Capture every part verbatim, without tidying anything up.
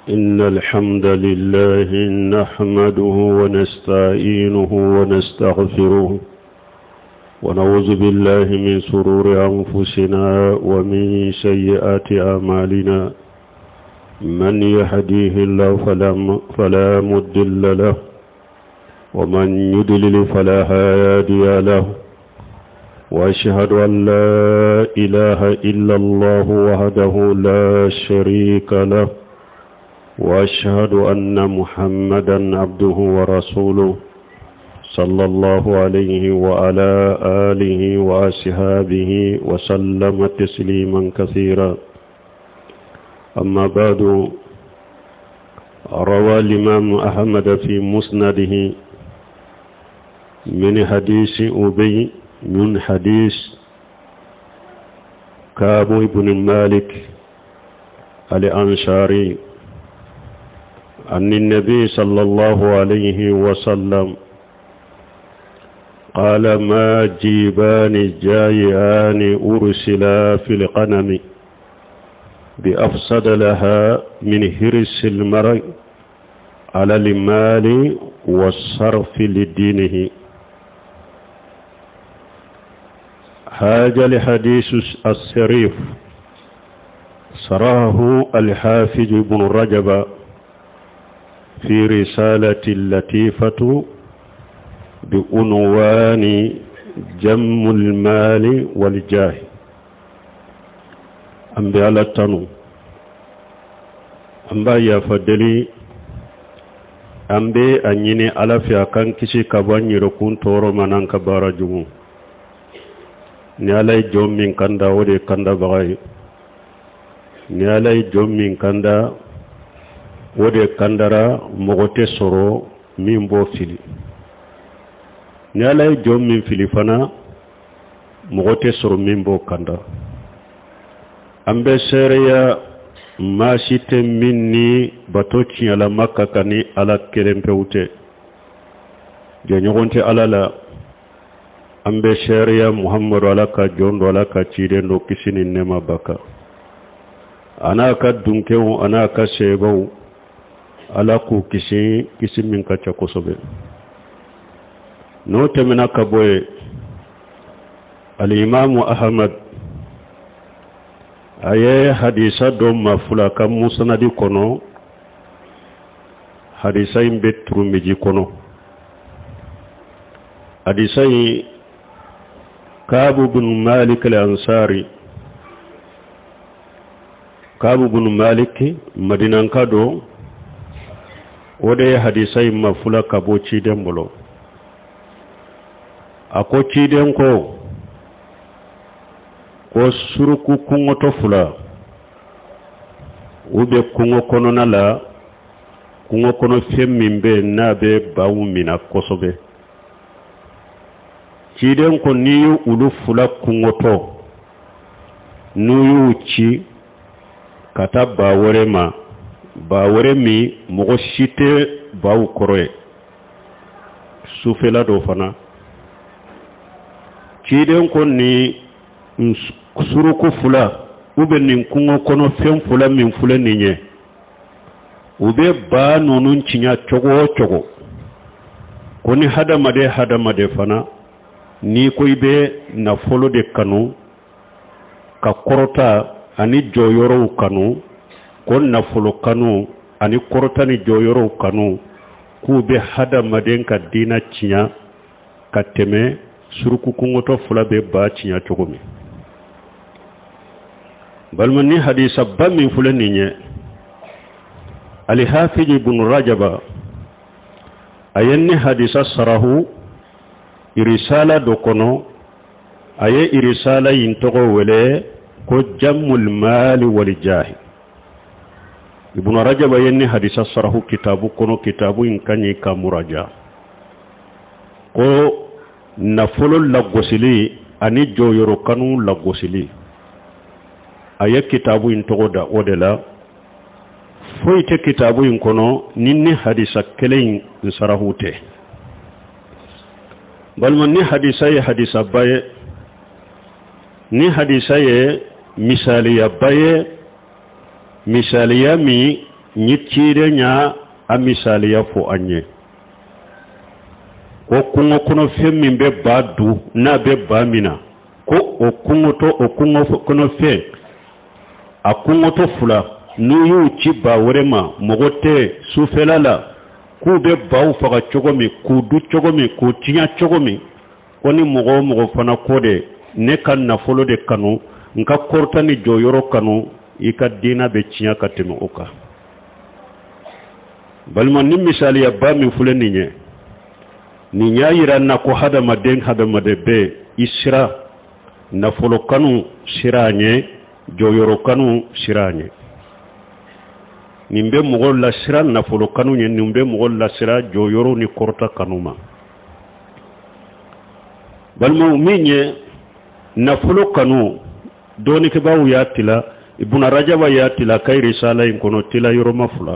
إن الحمد لله نحمده ونستعينه ونستغفره ونعوذ بالله من شرور أنفسنا ومن سيئات أعمالنا. من يهديه الله فلا فلا مضل له ومن يضلل فلا هادي له. وأشهد أن لا إله إلا الله وحده لا شريك له، وأشهد أن محمدا عبده ورسوله صلى الله عليه وعلى آله وأصحابه وسلم تسليما كثيرا. أما بعد، روى الإمام أحمد في مسنده من حديث أبي من حديث كعب بن مالك الأنصاري عن النبي صلى الله عليه وسلم قال: ما جيبان جائعان أرسلا في الغنم بأفسد لها من حرص المرء على المال والصرف لدينه. هذا الحديث الشريف صرحه الحافظ ابن رجب في رسالة لطيفة بعنوان جم المال والجاه. أمبي على التنو أمبي يا فدلي أمبي أنيني على في أكان كشي كبان يركون تورو منان كبارا جمو نيالاي جوم من كندا ودي كندا بغاي نيالاي جوم من كندا ودي كندرا مغوتي سورو من بو فيلي نيالاي جوم من فيلي فنا مغوتي سورو من بو كندا. ambe sereya masite minni batoci ala makka kani ala kerempewute je nyogonte ala la ambe sereya muhammadu ala ka jondo ala ka cide ndo kisini nema baka ana ka dunkewu ana ka sebo ala ku kisi kisi min ka chakosobe no temena ka boye al imam ahmad aye hadisa do mafula kam musnadi kono hadisa imbe turumiji kono hadisa yi Kabu bin Malik al-Ansari Kabu bin Malik Madinan kado wode hadisa yi mafula kabo ciden bolo ako ciden ko ko suruku kungo to fula ube kungo kono nala kungo kono femmimbe nabe bawu mina kosobe ciden ko niyu ulu fula kungo to nuyu ci kata bawore ma bawore mi mogo shite bawu koroye sufela do fana ciden ko ni suruku fula ube nin kungo kono fen fula min fula ninye ube ba nunun cinya cogo cogo koni hadamade hadamade fana ni ko ibe na folo de kanu ka korota ani joyoro kanu kon na folo kanu ani korota ni joyoro kanu kube hadamade ka dina cinya ka teme suruku kungo to fula be ba cinya cogo mi balmani hadisa bami fulaninya al-Hafiz ibn Rajab ayanni hadisa sarahu irisala dokono aye irisala yintogo wele ko jammul mal wal jahi. Ibn Rajab ayanni hadisa sarahu kitabu kono kitabu inkanyi ka muraja ko nafolo lagosili ani joyoro kanu lagosili aya kitabu in togoda odela foite kitabu in kono ninni hadisa kelein sarahute balman ni hadisa ye hadisa baye ni hadisa ye misaliya baye misaliya mi nyitire nya a misaliya fo anye o kungo kono fe min be badu na be bamina ko o kungo to o kungo kono fe a kungo to fula nu yu ci ba worema mogote sufelala ku be baw faga chogomi ku du chogomi ku tinya chogomi koni mogo mogo fana kode ne kan na folo de kanu nka korta ni joyoro kanu ika dina be tinya katinu oka balma ni misali ya ba mi fule ninye ni nyayira na ko hada maden hada madebe isra na folo kanu siranye joyoro kanu siranye nimbe mogo la sira na folo kanu nye nimbe mogo la sira joyoro ni korta kanuma balma uminye na folo kanu doni ke bawu ya tila ibuna rajaba ya tila kai risala in kono tila yoro mafula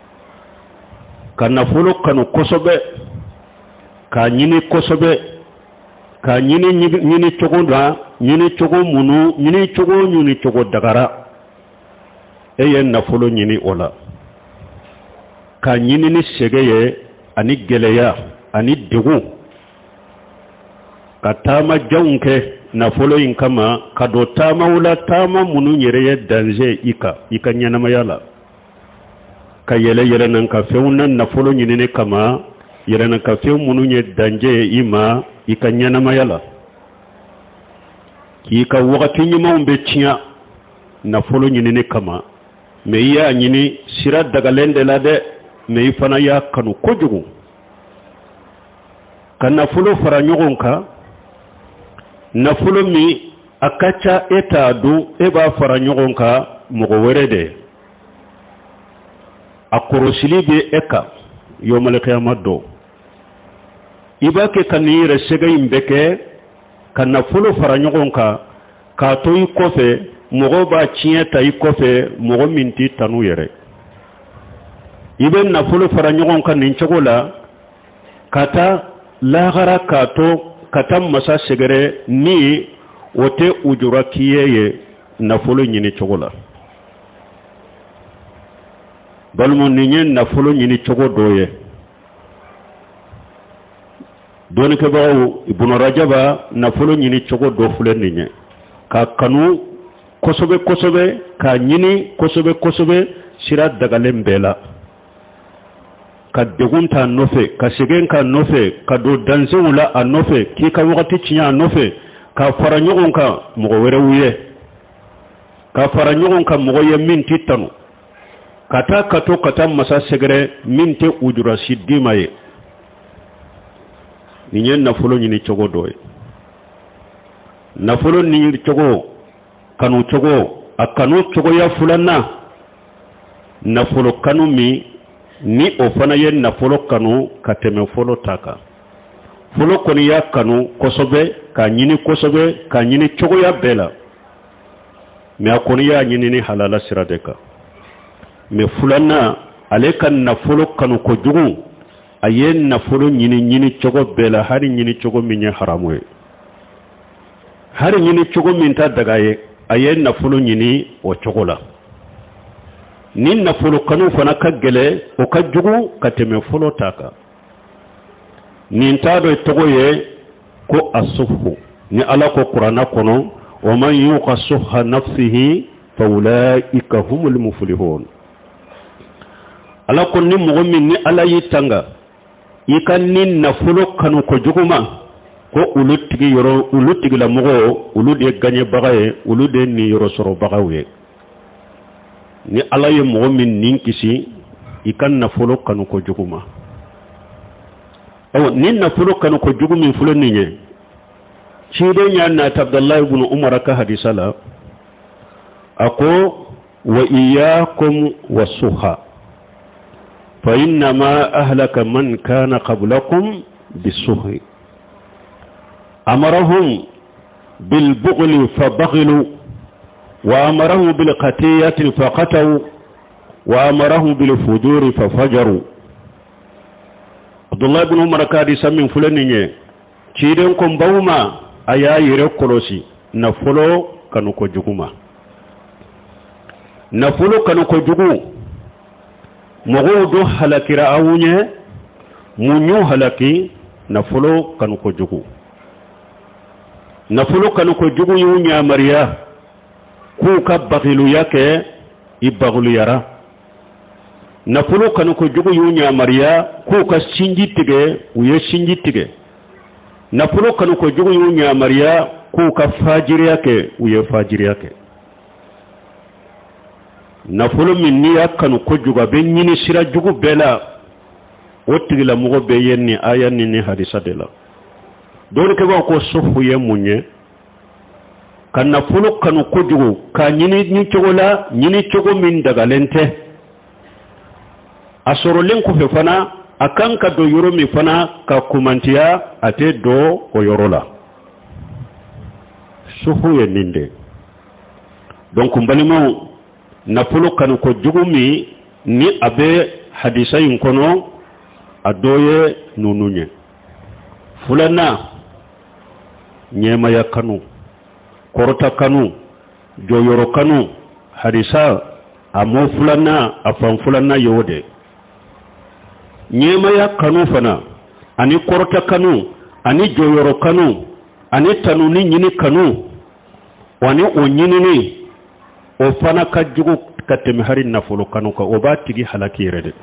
kana folo kanu kosobe ka nyini kosobe ka nyini nyini chogo da nyini chogo munu nyini chogo nyini chogo dagara eye na folo nyini ola ka nyini ni segeye ani geleya ani degu ka tama jaunke na folo in kama ka do tama wula tama munu yereye danje ika ika nyanama yala ka yele yele nan ka fewunan na folo nyini ne kama yele nan ka few munu nye danje ima ika nyanama yala ki ka wakati nyima umbe chia na folo nyini ne kama me iya nyini sira daga lende la de me ifana ya kanu kojugu ka na folo fara nyogonka na folo mi akacha eta du eba fara nyogonka mogo werede akorosili be eka yomal qiyamah do ibake kanire sega imbeke kana folo fara nyogonka ka to yi kofe mogo ba chieta yi kofe mogo minti tanu yere iben na folo fara nyogonka ninchogola kata lagara kato katam masa segere ni wote ujura kiyeye na folo nyini chogola balmo ninye na folo nyini chogo doye doni ke bawo ibnu rajaba na folo nyini chogo do fule ninye ka kanu kosobe kosobe ka nyini kosobe kosobe sira dagalem bela ka degunta nofe ka sigen ka nofe ka do danse wula a nofe ki ka wakati cinya nofe ka fara nyogon ka mogo were wuye ka fara nyogon ka mogo ye minti tanu kata kato kata masa segere minti ujura siddima ye ninye nafolo nyini chogo doye nafolo ni chogo kanu chogo a kanu chogo ya fulana nafolo kanu mi ni o fana ye nafolo kanu ka teme folo taka folo koni ya kanu kosobe ka nyini kosobe ka nyini chogo ya bela me akoni ya nyini ni halala siradeka me fulana ale kan nafolo kanu ko jugu aye nafolo nyini nyini chogo bela hari nyini chogo minye haramu hari nyini chogo minta daga ye aye nafolo nyini o chogo la ni nafolo kanu fana ka gele o ka jugu ka teme folo taka ni ntado togo ye ko asufu ni ala ko qur'ana kono wa man yuqasuha nafsihi fa ulaika humul muflihun ala ko ni mo min ni ala yitanga ikan ni nafolo kanu ko juguma ko ulutigi yoro ulutigi la mogo ulude ganye bagaye ulude ni yoro soro bagawe ni ala ye mo min ninkisi ikan nafolo kanu ko juguma aw ni nafolo kanu ko jugumi fulo ninye chide nya na Abdullah ibn Umar ka hadisala ako wa iyyakum wasuha fa inna ma ahlaka man kana qablakum bisuhi amarahum bil bughli fabaghilu wa amarahum bil qatiyati faqatu wa amarahum bil fujuri fafajaru Abdullah ibn Umar ka hadisa min fulaninye chiden ko bawma aya yire kolosi na folo kanu ko juguma na folo kanu ko jugu mogodo halakira awunye munyu halaki nafolo kanu ko jugu nafolo kanu ko jugu yunya mariya ku ka bagilu yake ibagulu yara nafolo kanu ko jugu yunya mariya ku ka sinji tige uye sinji tige nafolo kanu ko jugu yunya mariya ku ka fajiri yake uye fajiri yake nafolo min ni yakanu ko juga be nyini sira jugu bela wotti la mugo be yenni ayan ni hadisa de la don ke ba ko sofu ye munye kan nafolo kanu ko jugu ka nyini ni cogola nyini cogo min daga lente asoro len ko fe fana akan ka do yoro mi fana ka kumantiya ate do o yorola sofu ye ninde donc mbalimo nafolo kanu ko jugumi ni abe hadisa yin kono adoye nununye fulana nyema ya kanu korota kanu joyoro kanu hadisa amo fulana afan fulana yode nyema ya kanu fana ani korota kanu ani joyoro kanu ani tanuni nyini kanu wani onyini ni o fana ka jugu katemi hari nafolo kanu ka o ba tigi halaki rede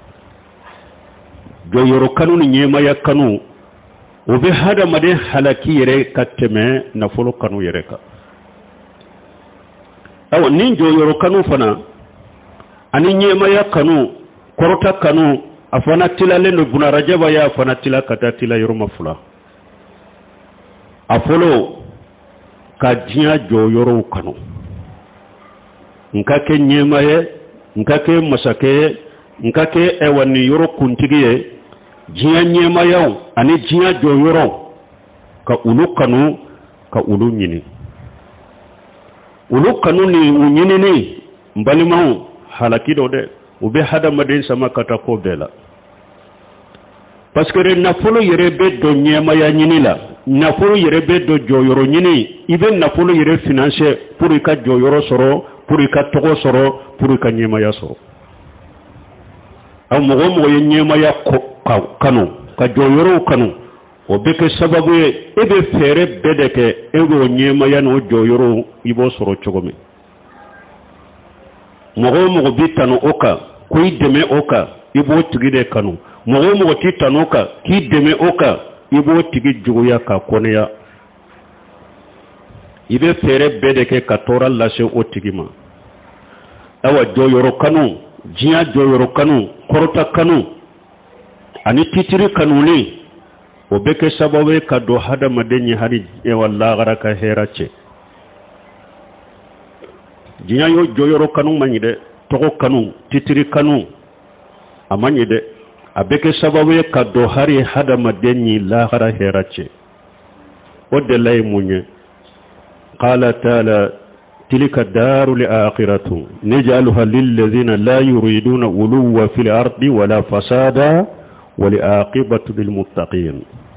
jo yoro kanu ni nyema ya kanu o be hada made halaki yere kateme nafolo kanu yere ka aw nin jo yoro kanu fana ani nyema ya kanu korota kanu afana tilale no buna rajaba ya afana tila kata tila yoro mafula afolo ka jiya jo yoro kanu nkake nyemaye nkake masake nkake ewani yoro kuntigiye jiya nyemayo ani jiya jo yoro ka ulu kanu ka ulu nyini ulu kanu ni unyini ni mbalimahu halaki do de ube hada madin sama kata ko bela parce que nafolo yere be do nyemaya nyini la nafolo yere be do jo yoro nyini ibe nafolo yere financier pour ka jo yoro soro pour ka togo soro pour ka nyema ya soro am mo mo ye nyema ya ko kanu ka joyoro kanu o beke sababu e be fere bedeke e go nyema ya no joyoro ibo soro chogome mo mo bitano oka ko ideme oka ibo tigide kanu mo mo titano oka ki deme oka ibo tigi jugoya ka koneya ibe fere bedeke katora lashe otigima awa joyoro kanu jiya joyoro kanu korota kanu ani titiri kanu ni o beke sababu ka do hada madenyi hari e walla garaka herace jiya yo joyoro kanu manyide togo kanu titiri kanu amanyide abeke sababu ka do hari hada madenyi la gara herace o de lay munye qala ta'ala تلك الدار الآخرة نجعلها للذين لا يريدون علوا في الأرض ولا فسادا والعاقبة للمتقين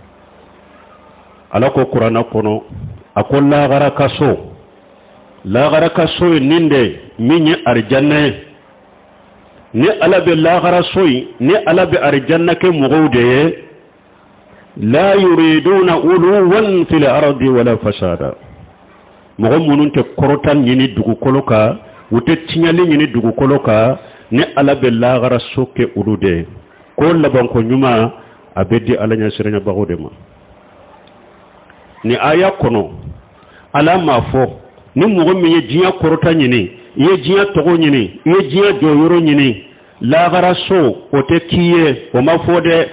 على القرآن كنو أقول لا غركسو لا غركسو نندي من أرجنة ni ala be la garasoy ni ala be arjanna ke mugode la yuriduna uluwan fil ardi wala fasada mogo munun te korotan nyini dugu koloka wote tinyali nyini dugu koloka ne ala be lagara soke ulude ko laban ko nyuma abedi ala nya sirenya bagode ma ni aya kono ala mafo ni mogo mi jiya korotan nyini ye jiya togo nyini ye jiya doyoro nyini lagara so wote kiye o mafode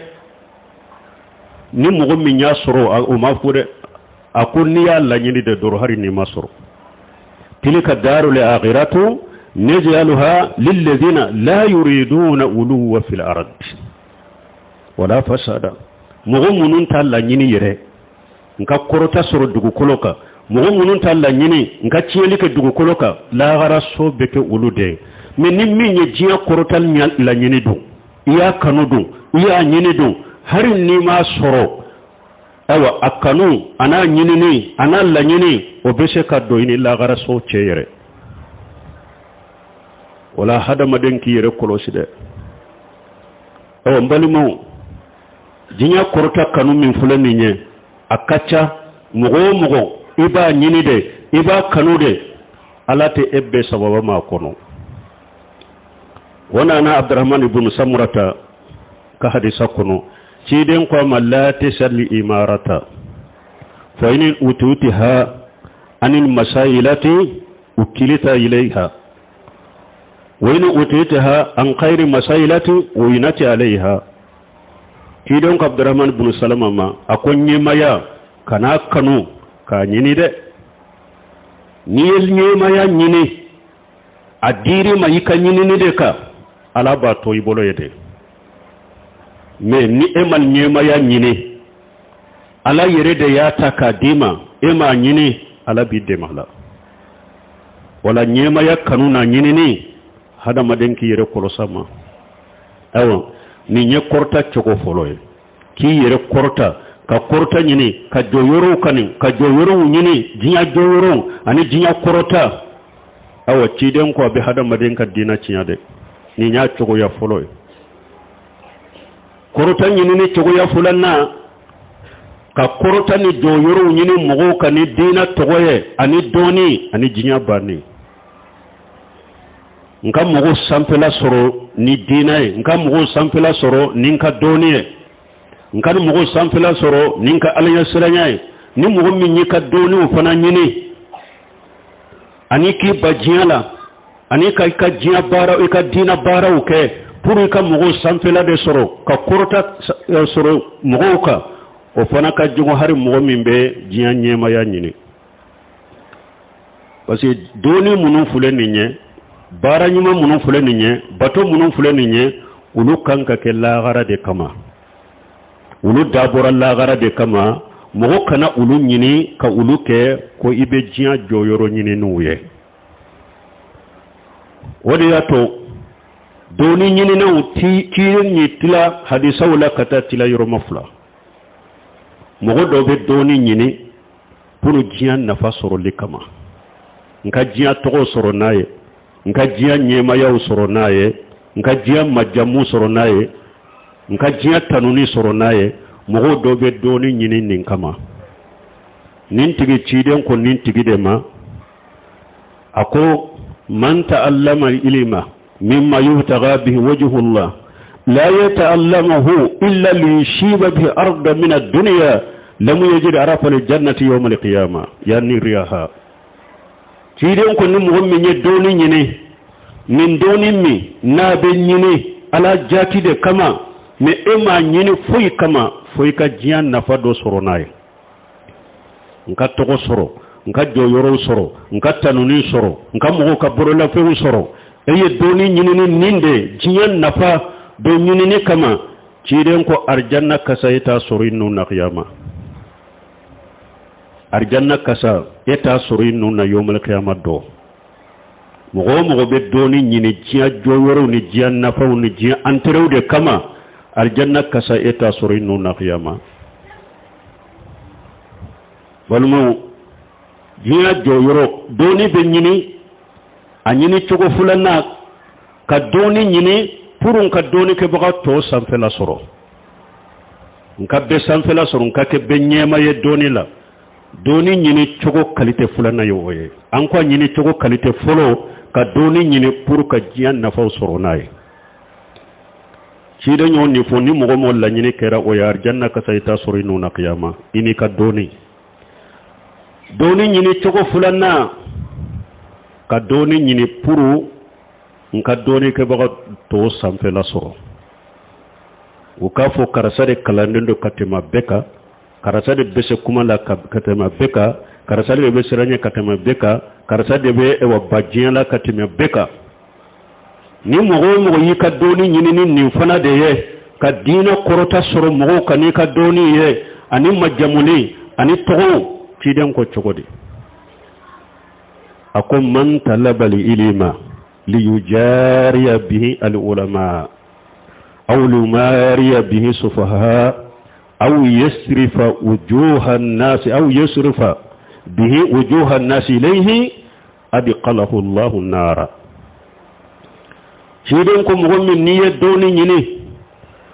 ni mogo mi nya soro o mafode akuni ya lanyini de doro hari ni masoro tilka darul akhiratu naj'alha lil ladina la yuriduna uluwa fil ard wala fasada mugo munun ta lanyini yere nka korota soro dugu koloka mugo munun ta lanyini nka cielike dugu koloka la gara so beke ulude mais ni minye jiya korota lanyini du iya kanudu iya nyini du hari ni masoro awa akanu ana nyinini ana la nyini obese ka do ini la gara so ceyere wala hada madenki yere koloside o mbalimo jinya korota kanu min fulani nye akacha mugo mugo iba nyini de iba kanu de alate ebbe sababa ma kono wana na Abdurrahman ibn Samurata ka hadisa kono ciden ko mallati salli imarata fa in ututiha anil masailati ukilita ilayha wa in ututiha an khairi masailati uinati alayha ciden ko Abdurrahman ibn Salama ma akonye maya kana kanu ka nyini de niyel nyema ya nyini adiri mayika nyini ni de ka ala ba to ibolo yede me ni emal nyema ya nyini ala yere de ya taka dima ema nyini ala bidde mala wala nyema ya kanuna nyini ni hada madenki yere kolosama awo ni nye korta choko foloye ki yere korta ka korta nyini ka joyoro kanin ka joyoro nyini jinya joyoro ani jinya korota awo ciden ko be hada madenka dina cinyade ni nya choko ya foloye korota nyini ni choko ya fulanna ka korota ni joyoro nyini mogo kani dina togoye ani doni ani jinya bani nka mogo sampela soro ni dina e nka mogo sampela soro ni nka doni e nka mogo sampela soro ni nka alanya siranya e ni mogo minyi ka doni ufana nyini ani ki bajiala ani ka ka jinya bara e ka dina bara uke puru ka mogo sampela de soro ka korota soro mogo ka o fana ka jogo hari mogo mimbe jinya nyema ya nyini parce que doni munu fule ninye bara nyuma munu fule ninye bato munu fule ninye ulu kanka ke lagara de kama ulu dabora lagara de kama mogo kana ulu nyini ka ulu ke ko ibe jinya joyoro nyini nuye wadi yato doni nyini na uti kiyen nyitila hadisa wala kata tila yoro mafla mogo dobe doni nyini puru jinya nafa soro likama nka jinya togo soro naye nka jinya nyema ya soro naye nka jinya majamu soro naye nka jinya tanuni soro naye mogo dobe doni nyini ninkama nintigi chiden ko nintigi dema ako man ta'allama ilma mimma yubtagha bihi wajhu Allah la yata'allamahu illa liyushiba bihi arda min ad-dunya lam yajid arafa al-jannati yawm al-qiyamah yani riyaha chiden ko ni mo mi doni nyini min doni mi na be nyini ala jati de kama me ema nyini fuyi kama fuyi ka jiyan nafa do soro naye nka togo soro nka joyoro soro nka tanuni soro nka mogo ka borola fewu soro eye doni nyini ni ninde jiyan nafa do nyini ni kama chiden ko arjanna kasa ita soro inu na qiyama arjanna kasa ita soro inu na yawmal qiyama do mogo mogo be doni nyini jiya joyoro ni jiyan nafa ni jiya anterew de kama arjanna kasa ita soro inu na qiyama walmo jiya joyoro doni be nyini anyini chogo fulana ka doni nyini purun ka doni ke baga to sanfela soro nka be sanfela soro nka ke be nyema ye doni la doni nyini chogo kalite fulana yoye anko nyini chogo kalite folo ka doni nyini puru ka jiya nafa soro naye chide nyon ni foni mogo mo la nyini kera o yar janna ka sayta soro inu na qiyama ini ka doni doni nyini chogo fulana ka doni nyini puru nka doni ke baga to sanfela soro ukafo karasade kalandendo katema beka karasade bese kuma la katema beka karasade be seranya katema beka karasade be ewa bajian la katema beka ni mogo mogo yi ka doni nyini ni ni fana de ye ka dina korota soro mogo kani ka doni ye ani majamuni ani togo ciden ko chogodi akum man talaba li ilma li yujariya bihi al ulama aw lumariya bihi sufaha aw yasrifa wujuha an-nas aw yasrifa bihi wujuha an-nas ilayhi adqalahu Allah an-nara ciden ko mo min niye doni nyini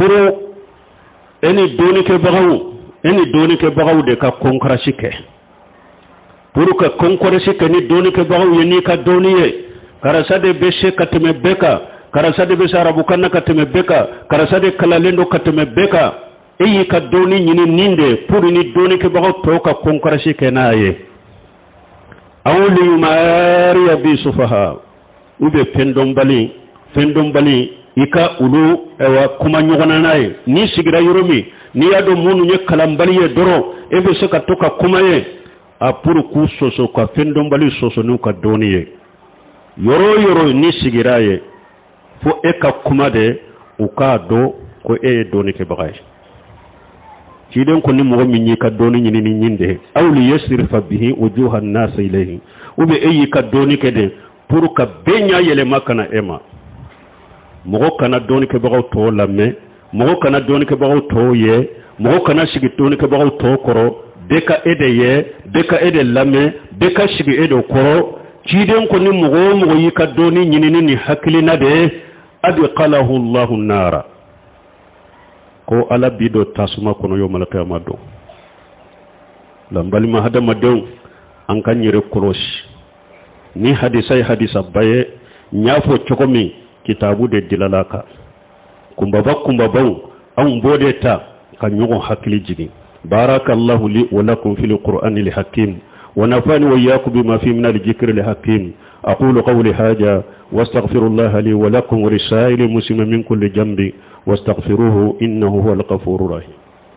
puru eni doni ke bagaw eni doni ke bagaw de ka konkrasi ke puru ka konkrasi ke ni doni ke bagaw yeni ka doni ye karasade beshe kateme beka karasade be sarabu kanna kateme beka karasade kalalendo kateme beka eyi ka doni nyini ninde puru ni doni ke bagaw to ka konkrasi ke naye awli mariya bi sufaha ube pendom bali pendom bali ika ulu ewa kuma nyogona naye ni sigira yoromi ni yado munu nye kalambali ye doro ebe se ka toka kuma ye a puru ku soso ka pendom bali soso nu ka doni ye yoro yoro ni sigira ye fo eka kuma de uka do ko e doni ke bagay ciden ko ni mo mi nyi ka doni nyini ni nyinde awli yasrifa bihi wujuhan nas ilayhi ube eyi ka doni ke de puru ka benya yele makana ema mogo kana doni ke bagaw to lamme mogo kana doni ke bagaw to ye mogo kana sigi doni ke bagaw to koro deka ede ye deka ede lamme deka sigi ede koro ciden ko ni mogo mogo yika doni nyini ni hakilina de adi qalahu Allahu nara ko ala bido tasuma kono yo malaka amado lambali ma hada madon an kan yire koloshi ni hadisai hadisa baye nyafo chokomi kitabu de dilalaka kumbaba kumbaba an bode ta kan yugo hakili jigi barakallahu li wa lakum fil qur'anil hakim wa nafani wa iyyakum bima fi min al-dhikril hakim aqulu qawli hadha wastaghfirullaha li wa lakum wa lisairil muslimin min kulli dhanbi wastaghfiruhu innahu huwal ghafurur rahim.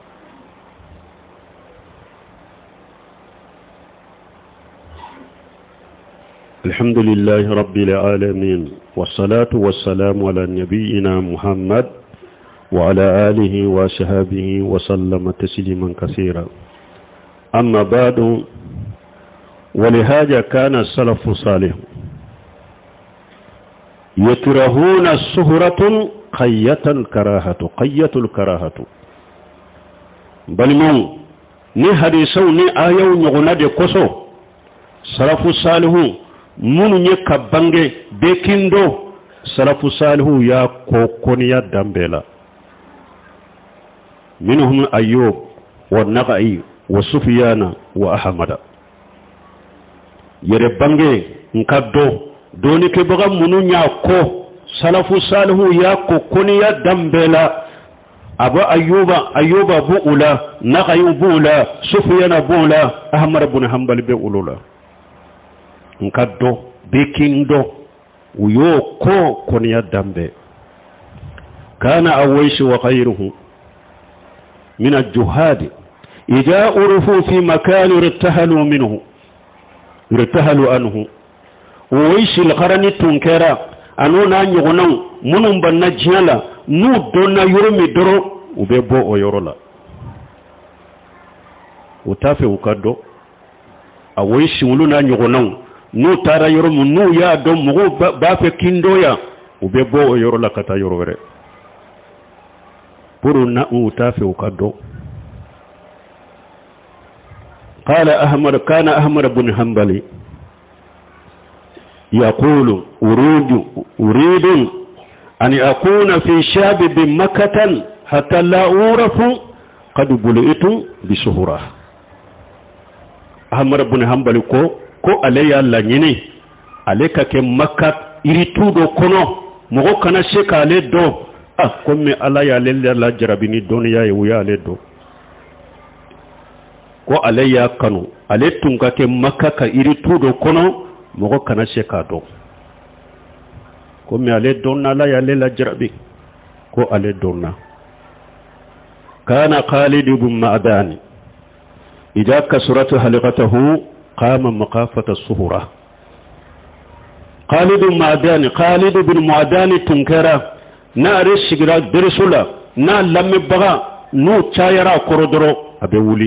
الحمد لله رب العالمين والصلاة والسلام على نبينا محمد وعلى آله وصحبه وسلم تسليما كثيرا أما بعد ولهذا كان السلف الصالح يكرهون السهرة قية الكراهة قية الكراهة بل من ني حديثو ني آيو نغنى دي كسو سلف الصالح munu nye kabange bekindo salafu salihu ya kokoniya dambela minhum ayyub wa naqai wa sufyana wa ahmada yere bange nkaddo doni ke baga munu nya ko salafu salihu ya kokoniya dambela aba ayyuba ayyuba buula naqai buula sufyana buula ahmad ibn hanbal be ulula nkaddo bekindo uyo ko koniya dambe kana awaish wa ghayruhu min al-juhad idha urufu fi makan irtahalu minhu irtahalu anhu awaish al-qarani tunkara anona nyugonan munum banna jala nu donna yurmi doro ube bo o yorola utafe ukaddo awaish muluna nyugonan nu tara yoro mu nu ya do mu ba fe kindo ya ube bo yoro la kata yoro were puru na u ta fe ukado qala ahmad kana ahmad ibn hanbali yaqulu uridu uridu an akuna fi shabib makkah hatta la urafu qad bulitu bi suhura ahmad ibn hanbali ko ko alayya la nyini aleka ke makka iritu do kono mogo kana sheka ale do ah comme alaya lelle la jarabini doniya yuya ale do ko alayya kanu ale tunga ke makka ka iritu do kono mogo kana sheka do comme ale donna la ya lella jarabi ko ale donna kana Khalid ibn Ma'dan idha kasratu halqatahu قام مقافة الصهرة خالد بن معدان خالد بن معدان تنكرا نار الشجرة برسولا نا لم بغا نو تشايرا كورودرو أبي ولي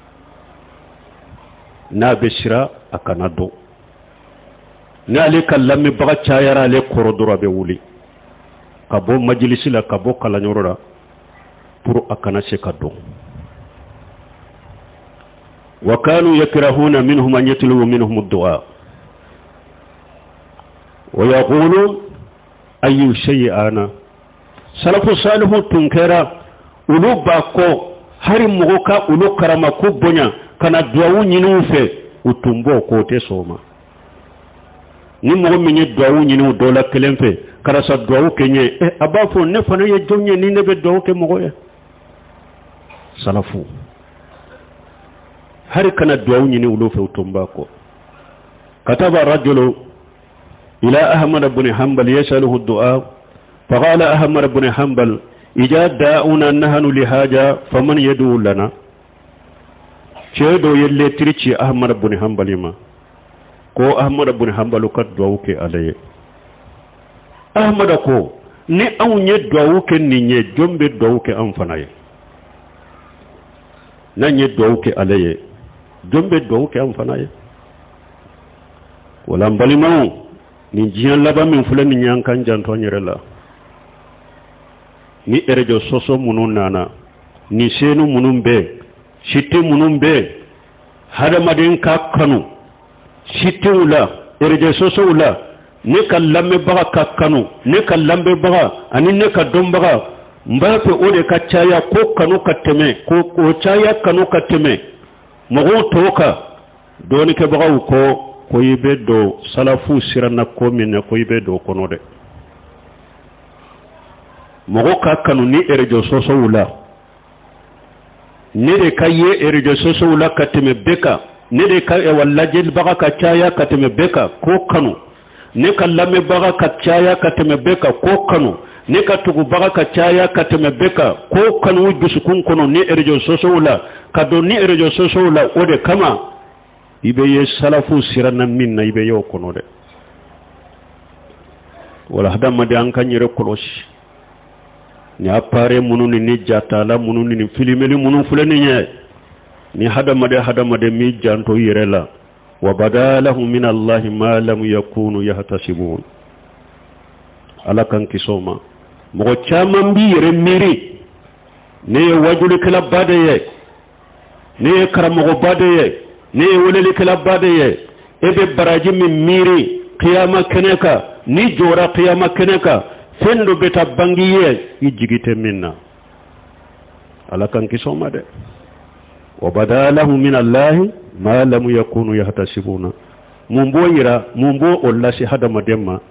نا بشرا أكنادو نا لك لم بغا تشايرا لك كورودرو أبي ولي كابو مجلس لا كابو كالانيورا برو أكنا شكادو وكانوا يكرهون منهم أن يتلوا منهم الدعاء ويقولون أي شيء أنا salafu salihu tunkera ulu bako hari mugoka ulu karama kubonya kana duawu nyinu fe utumbo ko te soma ni mo minye duawu nyinu dola kelemfe karasa duawu kenye e abafo ne fana ye jonye ni ne be duawu ke mogo ya salafu hari kana duawu nyinu ulu fe utumba ko kataba rajulu ila ahmad ibn hanbal yasaluhu ad-du'a فقال أحمد بن حنبل إذا داؤنا نحن لهاجة فمن يدعو لنا شهدوا يلي تريتشي أحمد بن حنبل ما كو أحمد بن حنبل قد دعوك عليه أحمد كو ni aw nye dawuke ni nye jombe dawuke amfanaye na nye dawuke alaye jombe dawuke amfanaye wala mbalimaw ni jiyan laba min fula ni nyankan janto nyerela ni erejo soso munun nana ni senu munun be shiti munun be hadamadin ka kanu shiti ula erejo soso ula ne kallamme baga ka kanu ne kallambe baga ani ne ka don baga mbape ode ka caya ko kanu ka teme ko ko caya kanu ka teme mogo toka doni ke baga ko ko yibe do salafu sirana ko minne ko yibe do kono de mogo ka kanu ni erejo soso wula ne de ka ye erejo soso wula ka teme beka ne de ka e walla jil baga ka caya ka teme beka ko kanu ne ka lame baga ka caya ka teme beka ko kanu ne ka tugu baga ka caya ka teme beka ko kanu dusukun kono ni erejo soso wula ka do ni erejo soso wula o de kama ibe ye salafu sirana minna ibe yo kono de wala hadama de an kanyere kolosi ni apare mununi ni jatala mununi ni filimeli munun fulani nye ni hadama de hadama de mi janto yirela wa badalahu min Allah ma lam yakunu yahtasibun ala kan kisoma mo chama mbi yere miri ne wajuli kala badaye ne karamo badaye ne woleli kala badaye ebe baraji min miri qiyama keneka ni jora qiyama keneka fendo beta bangiye yijigite minna ala kan kisoma de wa badalahu min Allah ma lam yakunu yahtasibuna mumbo yira mumbo ollasi hadama demma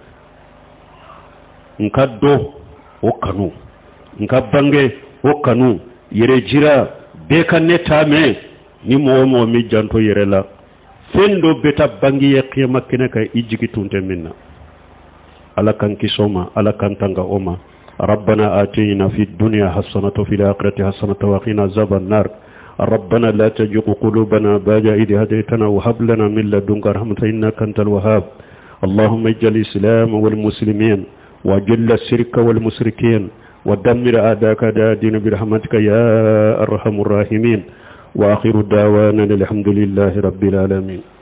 nkaddo o kanu nkabange o kanu yere jira be kanne tame ni mo mo mi janto yere la fendo beta bangiye qiyama keneka yijigitunte minna على كان كسوما على كان تنغا أما ربنا آتينا في الدنيا حسنة وفي الآخرة حسنة وقنا عذاب النار ربنا لا تزغ قلوبنا بعد إذ هديتنا وهب لنا من لدنك رحمة إنك أنت الوهاب اللهم اجعل الإسلام والمسلمين وجل الشرك والمشركين ودمر أعداءك أعداء الدين برحمتك يا أرحم الراحمين وآخر دعوانا الحمد لله رب العالمين.